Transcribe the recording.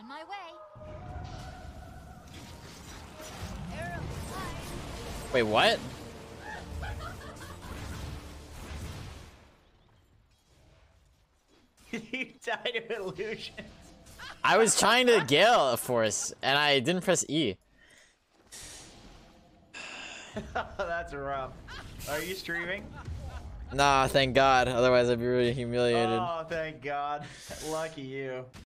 On my way. Wait, what? You died of illusions. I was trying to Gale a force and I didn't press E. That's rough. Are you streaming? Nah, thank God. Otherwise, I'd be really humiliated. Oh, thank God. Lucky you.